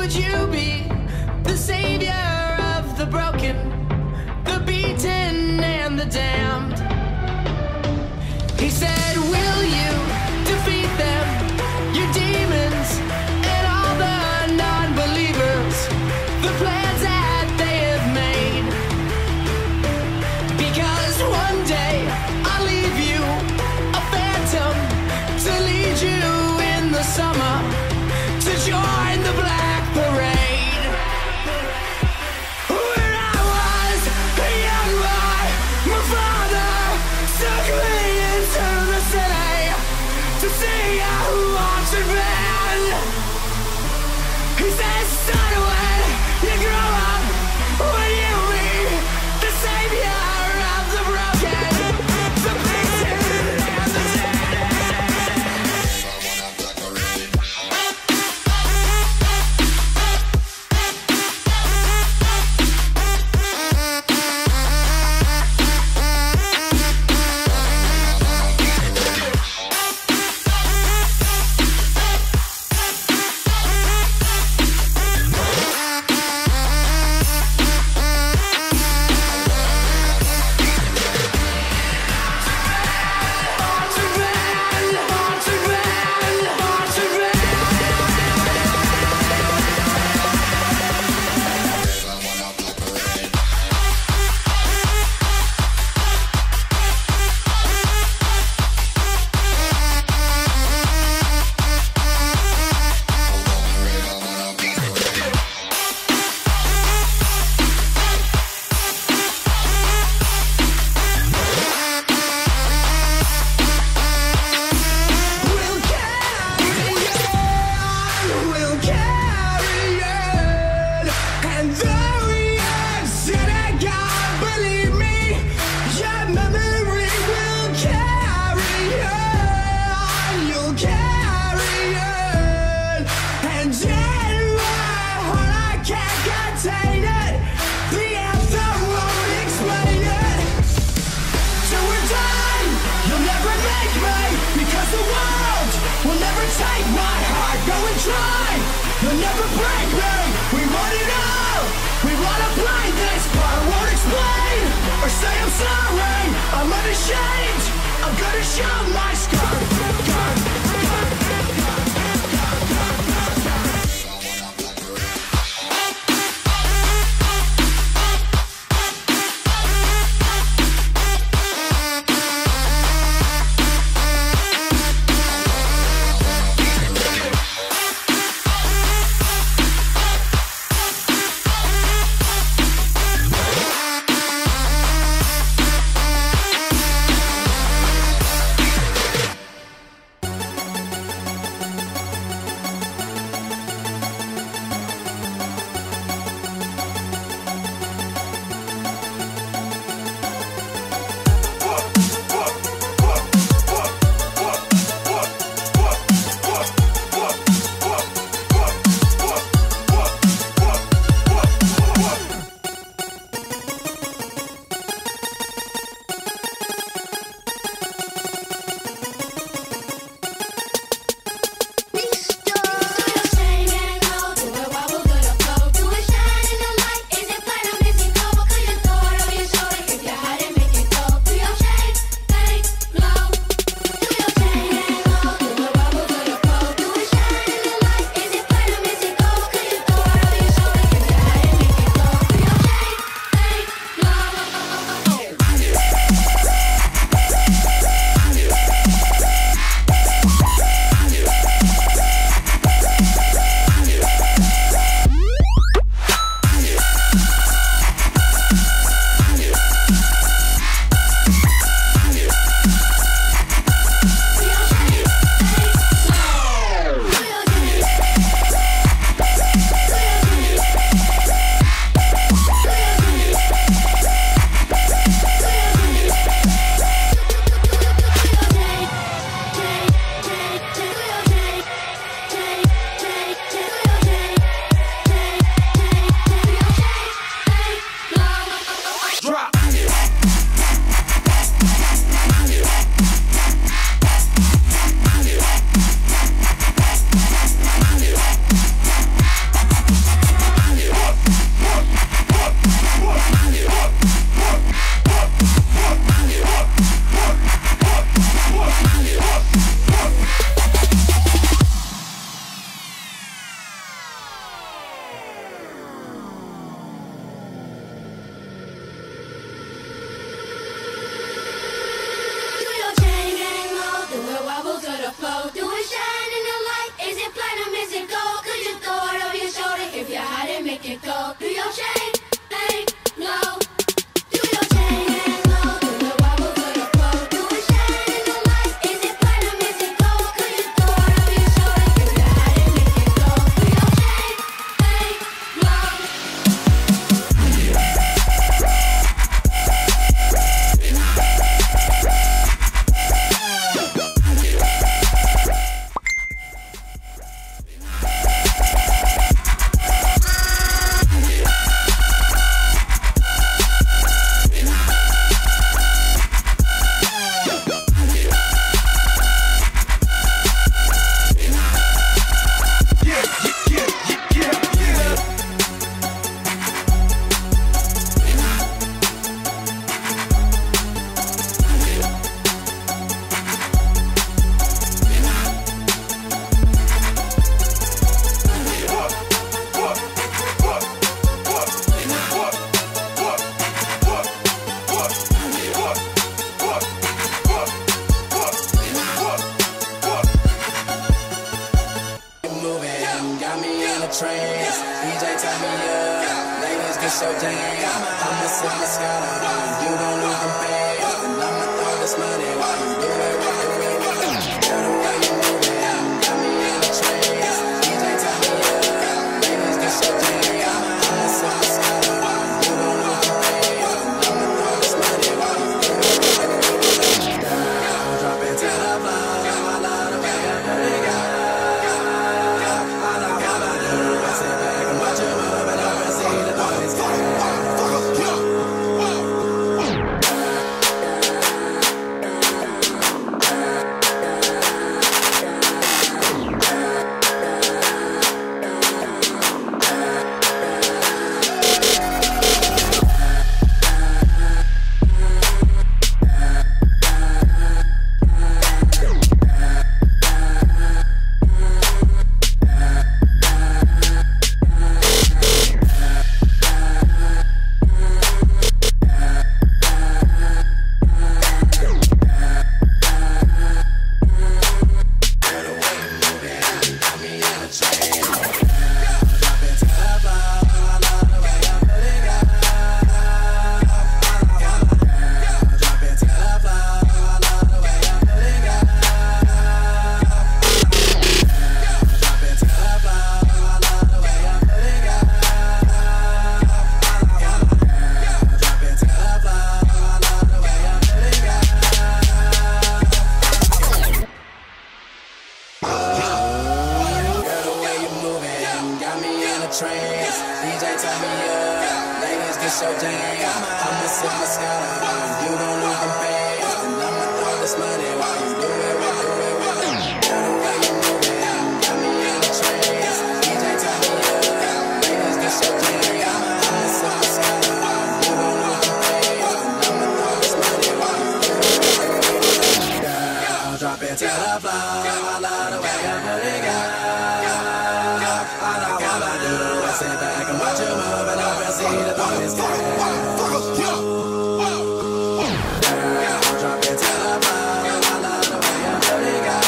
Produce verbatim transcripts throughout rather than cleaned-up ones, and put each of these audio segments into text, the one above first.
would you be the savior of the broken, the beaten and the damned? He said, will you defeat them, your demons and all the non-believers, the plans that they have made? Because one day I'll leave you a phantom to lead you in the summer to join the Black Parade. When I was a young boy, my father took me into the city to see a marching band. He said, son, when you grow up, will you be the savior of the broken, the beaten and the dead? You'll never break me. We want it all. We wanna play this part. I won't explain or say I'm sorry. I'm unashamed. I'm gonna show my scar. moving, got me in a trance. D J turn me up, ladies get your jam. I'ma sip my Scott, you gon' lose them fans, and I'ma throw this money while you do it, do it, do it. Girl, the way you moving, got me in a trance. D J turn me up, ladies get your jam. I'ma sip my Scott, you gon' lose them fans, and I'ma throw this money while you do it, do it, do it. Girl, drop it to the floor. I love the way you do it, girl. Trance, D J turn me up, ladies get your jam. I'ma sip my Scott, you gon' lose them fans, and I'ma throw this money while you do it, do it, do it. Girl, the way you moving, got me in a trance. D J turn me up, ladies get your jam. I'ma sip my Scott, you gon' lose them fans, and I'ma throw this money while you do it, do it, do it. Girl, drop it to the floor. I love the way you put it, girl. Sit back and watch you move and over and see the party's going. Girl, drop it to the floor. I love the way you put it, girl.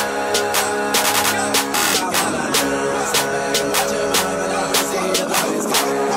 All I wanna do is sit back and watch you move and over and see the party's going.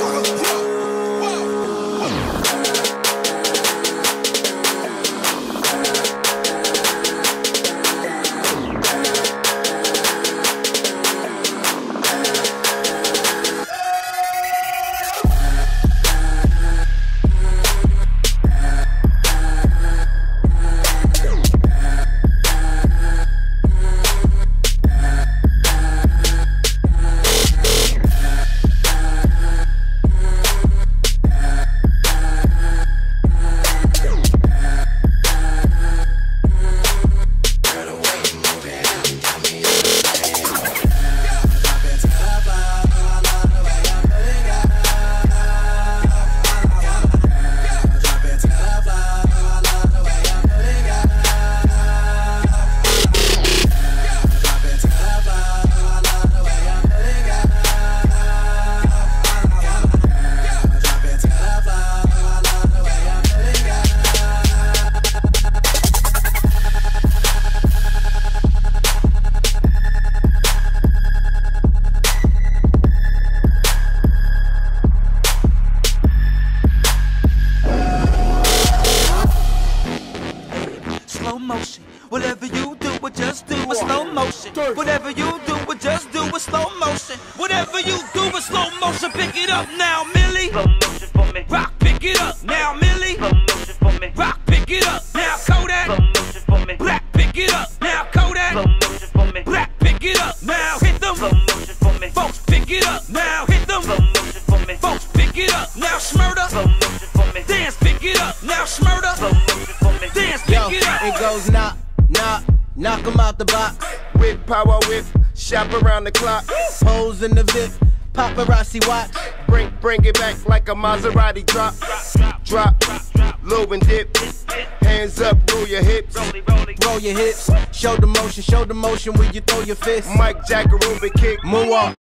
Motion. Whatever you do, it just do it slow motion. Whatever you do, it just do it slow motion. Whatever you do, it slow motion. Pick it up now, Millie. Slow motion for me. Rock, pick it up now, Millie. Slow motion for me. Rock, pick it up now, Kodak. Slow motion for me. Black, pick it up now, Kodak. Slow motion for me. Black, pick it up now, hit them. Slow motion for me. Folks, pick it up now, hit them. Slow motion for me. Folks, pick it up now, Smurda. Slow motion for me. Dance, pick it up now, Smurda. Slow motion for me. Dance, pick Yo, it up. It goes knock, knock, knock 'em out the box. With power whip, shop around the clock. Pose in the V I P, paparazzi watch. Bring, bring it back like a Maserati drop. Drop, low and dip. Hands up, roll your hips. Roll your hips, show the motion, show the motion when you throw your fist. Mike Jack, Arubic kick. Moonwalk.